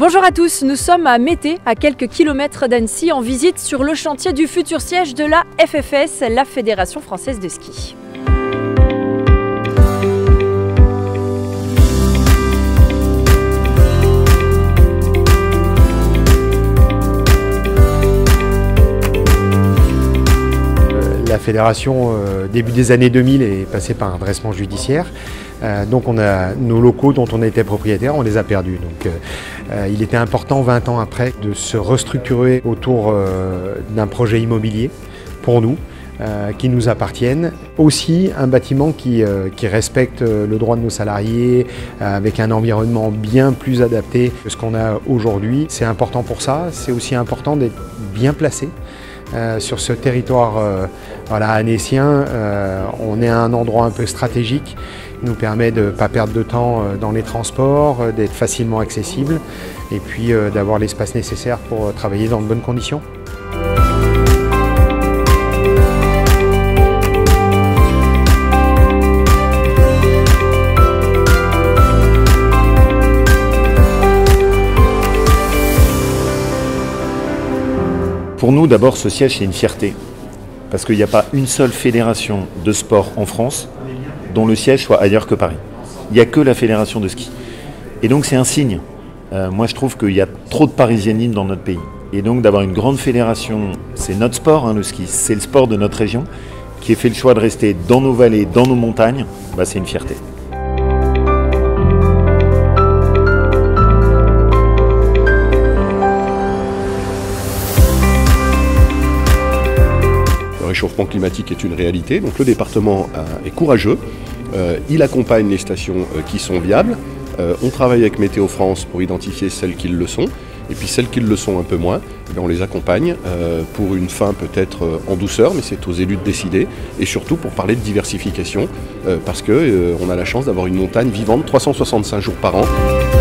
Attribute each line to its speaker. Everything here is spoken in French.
Speaker 1: Bonjour à tous, nous sommes à Mété, à quelques kilomètres d'Annecy, en visite sur le chantier du futur siège de la FFS, la Fédération Française de Ski.
Speaker 2: La fédération, début des années 2000, est passée par un redressement judiciaire. Donc on a nos locaux dont on était propriétaire, on les a perdus. Donc il était important 20 ans après de se restructurer autour d'un projet immobilier pour nous, qui nous appartiennent. Aussi un bâtiment qui respecte le droit de nos salariés, avec un environnement bien plus adapté que ce qu'on a aujourd'hui. C'est important pour ça, c'est aussi important d'être bien placé. Sur ce territoire annécien, on est à un endroit un peu stratégique, qui nous permet de ne pas perdre de temps dans les transports, d'être facilement accessible et puis d'avoir l'espace nécessaire pour travailler dans de bonnes conditions.
Speaker 3: Pour nous, d'abord, ce siège, c'est une fierté. Parce qu'il n'y a pas une seule fédération de sport en France dont le siège soit ailleurs que Paris. Il n'y a que la fédération de ski. Et donc, c'est un signe. Moi, je trouve qu'il y a trop de parisianisme dans notre pays. Et donc, d'avoir une grande fédération, c'est notre sport, le ski. C'est le sport de notre région qui ait fait le choix de rester dans nos vallées, dans nos montagnes. C'est une fierté.
Speaker 4: Le réchauffement climatique est une réalité, donc le département est courageux, il accompagne les stations qui sont viables, on travaille avec Météo France pour identifier celles qui le sont, et puis celles qui le sont un peu moins, on les accompagne pour une fin peut-être en douceur, mais c'est aux élus de décider, et surtout pour parler de diversification, parce qu'on a la chance d'avoir une montagne vivante 365 jours par an.